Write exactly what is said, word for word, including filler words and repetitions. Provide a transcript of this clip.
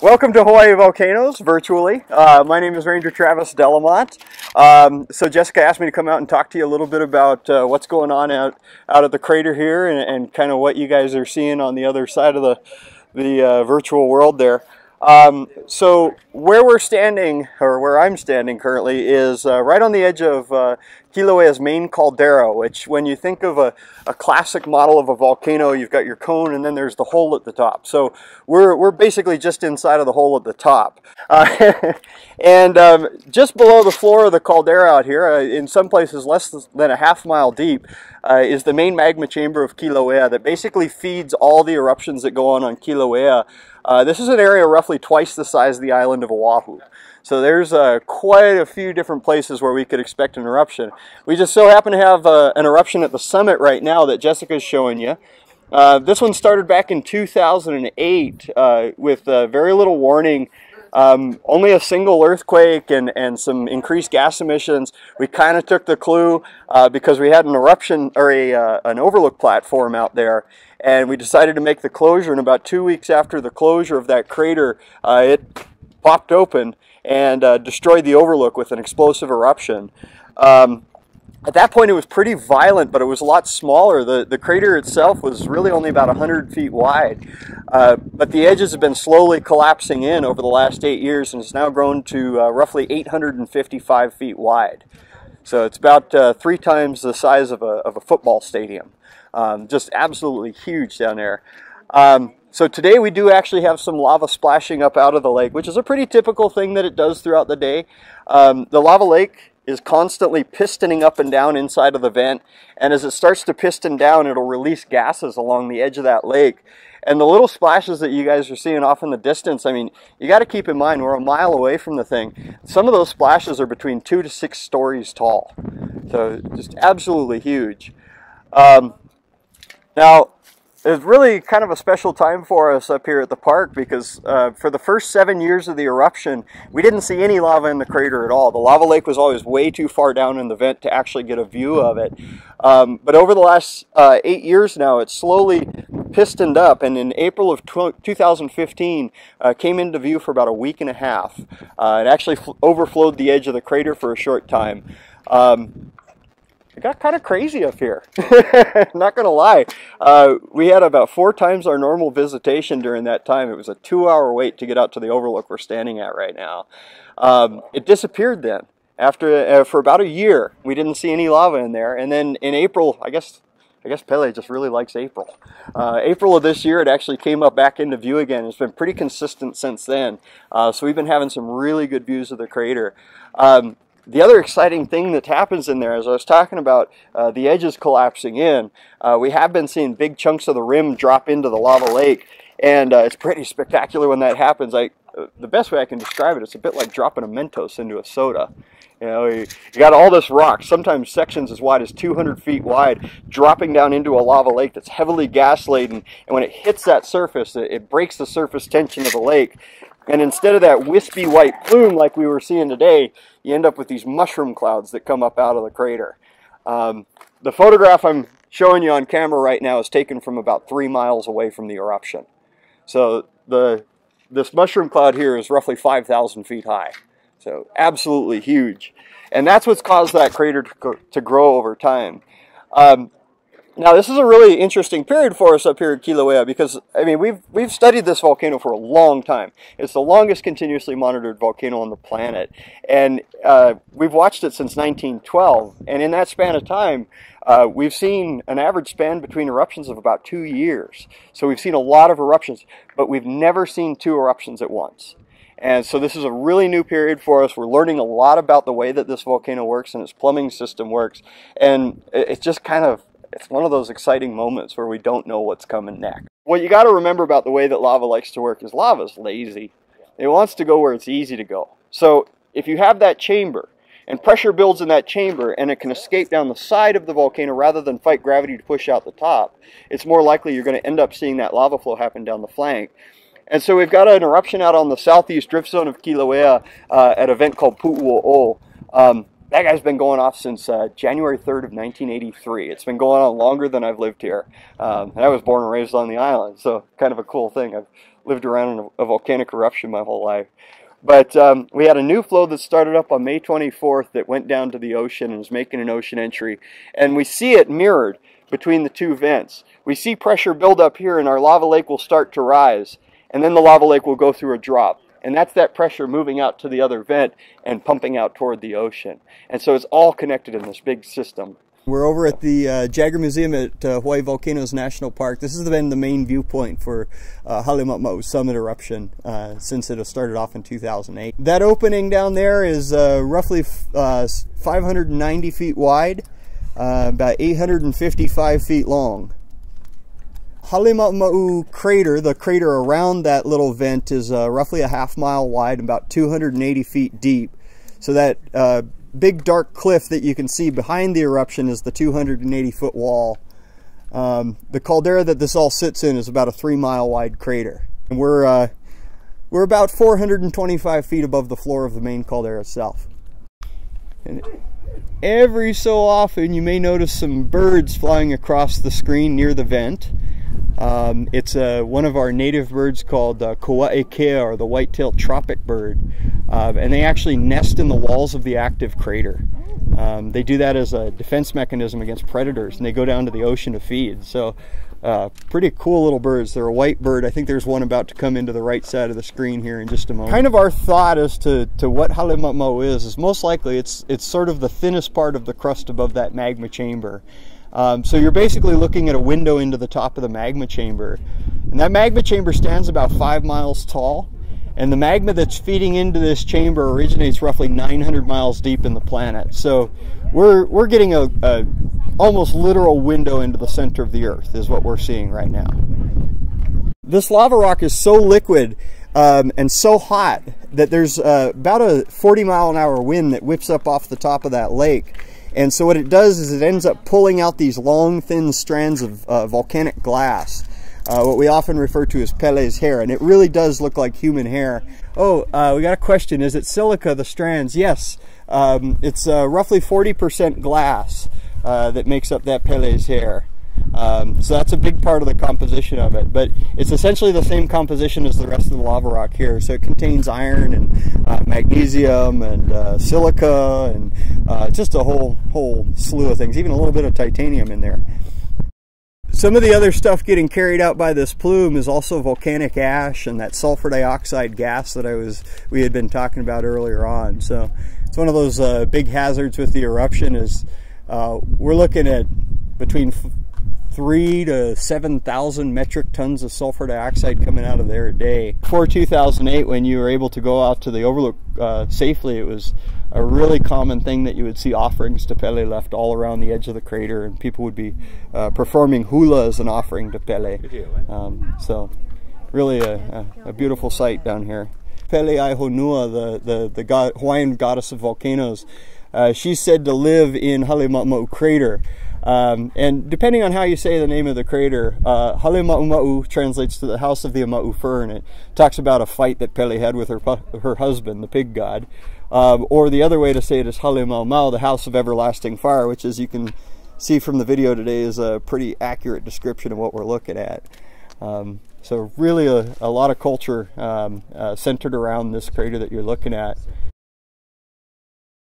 Welcome to Hawaii Volcanoes, virtually. Uh, my name is Ranger Travis Delimont. Um, so Jessica asked me to come out and talk to you a little bit about uh, what's going on out, out of the crater here and, and kind of what you guys are seeing on the other side of the, the uh, virtual world there. Um, so where we're standing, or where I'm standing currently, is uh, right on the edge of uh, Kīlauea's main caldera, which when you think of a, a classic model of a volcano, you've got your cone and then there's the hole at the top. So we're, we're basically just inside of the hole at the top. Uh, and um, just below the floor of the caldera out here, uh, in some places less than a half mile deep, uh, is the main magma chamber of Kīlauea that basically feeds all the eruptions that go on on Kīlauea. Uh, this is an area roughly twice the size of the island of Oahu. So there's uh, quite a few different places where we could expect an eruption. We just so happen to have uh, an eruption at the summit right now that Jessica's showing you. Uh, this one started back in two thousand eight uh, with uh, very little warning. Um, only a single earthquake and, and some increased gas emissions. We kind of took the clue uh, because we had an eruption or a, uh, an overlook platform out there, and we decided to make the closure. And about two weeks after the closure of that crater, uh, it popped open and uh, destroyed the overlook with an explosive eruption. Um, At that point it was pretty violent, but it was a lot smaller. The, the crater itself was really only about one hundred feet wide. Uh, but the edges have been slowly collapsing in over the last eight years and it's now grown to uh, roughly eight hundred fifty-five feet wide. So it's about uh, three times the size of a, of a football stadium. Um, just absolutely huge down there. Um, so today we do actually have some lava splashing up out of the lake, which is a pretty typical thing that it does throughout the day. Um, the lava lake is constantly pistoning up and down inside of the vent, and as it starts to piston down, it'll release gases along the edge of that lake. And the little splashes that you guys are seeing off in the distance, I mean, you got to keep in mind we're a mile away from the thing. Some of those splashes are between two to six stories tall, so just absolutely huge. Um, now, it's really kind of a special time for us up here at the park because uh, for the first seven years of the eruption, we didn't see any lava in the crater at all. The lava lake was always way too far down in the vent to actually get a view of it. Um, but over the last uh, eight years now, it's slowly pistoned up, and in April of two thousand fifteen, uh, came into view for about a week and a half. Uh, it actually overflowed the edge of the crater for a short time. Um, It got kind of crazy up here, not going to lie. Uh, we had about four times our normal visitation during that time. It was a two hour wait to get out to the overlook we're standing at right now. Um, it disappeared then. After, uh, for about a year, we didn't see any lava in there. And then in April, I guess, I guess Pele just really likes April. Uh, April of this year, it actually came up back into view again. It's been pretty consistent since then. Uh, so we've been having some really good views of the crater. Um, The other exciting thing that happens in there, as I was talking about uh, the edges collapsing in, uh, we have been seeing big chunks of the rim drop into the lava lake, and uh, it's pretty spectacular when that happens. I, uh, the best way I can describe it, it's a bit like dropping a Mentos into a soda. You know, you, you got all this rock, sometimes sections as wide as two hundred feet wide, dropping down into a lava lake that's heavily gas laden, and when it hits that surface, it, it breaks the surface tension of the lake. And instead of that wispy white plume like we were seeing today, you end up with these mushroom clouds that come up out of the crater. Um, the photograph I'm showing you on camera right now is taken from about three miles away from the eruption. So the this mushroom cloud here is roughly five thousand feet high. So absolutely huge. And that's what's caused that crater to, to grow over time. Um, Now this is a really interesting period for us up here at Kīlauea because, I mean, we've, we've studied this volcano for a long time. It's the longest continuously monitored volcano on the planet. And uh, we've watched it since nineteen twelve. And in that span of time, uh, we've seen an average span between eruptions of about two years. So we've seen a lot of eruptions, but we've never seen two eruptions at once. And so this is a really new period for us. We're learning a lot about the way that this volcano works and its plumbing system works. And it's just kind of It's one of those exciting moments where we don't know what's coming next. What you got to remember about the way that lava likes to work is lava's lazy. It wants to go where it's easy to go. So if you have that chamber and pressure builds in that chamber and it can escape down the side of the volcano rather than fight gravity to push out the top, it's more likely you're going to end up seeing that lava flow happen down the flank. And so we've got an eruption out on the southeast drift zone of Kīlauea uh, at an event called Pu'uo'o. Um, That guy's been going off since uh, January third of nineteen eighty-three. It's been going on longer than I've lived here. Um, and I was born and raised on the island, so kind of a cool thing. I've lived around a, a volcanic eruption my whole life. But um, we had a new flow that started up on May twenty-fourth that went down to the ocean and is making an ocean entry. And we see it mirrored between the two vents. We see pressure build up here and our lava lake will start to rise. And then the lava lake will go through a drop. And that's that pressure moving out to the other vent and pumping out toward the ocean. And so it's all connected in this big system. We're over at the uh, Jagger Museum at uh, Hawaii Volcanoes National Park. This has been the main viewpoint for uh, Halemaumau summit eruption uh, since it started off in two thousand eight. That opening down there is uh, roughly uh, five hundred ninety feet wide, uh, about eight hundred fifty-five feet long. Halemaumau crater, the crater around that little vent, is uh, roughly a half mile wide, about two hundred eighty feet deep. So that uh, big dark cliff that you can see behind the eruption is the two hundred eighty foot wall. Um, the caldera that this all sits in is about a three mile wide crater. And we're, uh, we're about four hundred twenty-five feet above the floor of the main caldera itself. And every so often you may notice some birds flying across the screen near the vent. Um, it's uh, one of our native birds called uh, Kīlauea, or the white-tailed tropic bird, uh, and they actually nest in the walls of the active crater. Um, they do that as a defense mechanism against predators, and they go down to the ocean to feed. So uh, pretty cool little birds. They're a white bird. I think there's one about to come into the right side of the screen here in just a moment. Kind of our thought as to, to what Halemaumau is, is most likely it's, it's sort of the thinnest part of the crust above that magma chamber. Um, so you're basically looking at a window into the top of the magma chamber. And that magma chamber stands about five miles tall. And the magma that's feeding into this chamber originates roughly nine hundred miles deep in the planet. So we're, we're getting a, a almost literal window into the center of the Earth is what we're seeing right now. This lava rock is so liquid um, and so hot that there's uh, about a forty mile an hour wind that whips up off the top of that lake. And so what it does is it ends up pulling out these long, thin strands of uh, volcanic glass, uh, what we often refer to as Pele's hair. And it really does look like human hair. Oh, uh, we got a question. Is it silica, the strands? Yes. Um, it's uh, roughly forty percent glass uh, that makes up that Pele's hair. Um, so that's a big part of the composition of it, but it's essentially the same composition as the rest of the lava rock here. So it contains iron and uh, magnesium and uh, silica and uh, just a whole whole slew of things, even a little bit of titanium in there. Some of the other stuff getting carried out by this plume is also volcanic ash and that sulfur dioxide gas that I was we had been talking about earlier on. So it's one of those uh, big hazards with the eruption. Is uh, we're looking at between three to seven thousand metric tons of sulfur dioxide coming out of there a day. Before two thousand eight, when you were able to go out to the overlook uh, safely, it was a really common thing that you would see offerings to Pele left all around the edge of the crater, and people would be uh, performing hula as an offering to Pele. Um, so really a, a, a beautiful sight down here. Pele Aihonua, the, the, the god, Hawaiian goddess of volcanoes, uh, she's said to live in Halemaumau crater. Um, and depending on how you say the name of the crater, uh, Halemaumau translates to the house of the Amau fir, and it talks about a fight that Pele had with her her husband, the pig god. Um, or the other way to say it is Halemaumau, the house of everlasting fire, which, as you can see from the video today, is a pretty accurate description of what we're looking at. Um, so really a, a lot of culture um, uh, centered around this crater that you're looking at.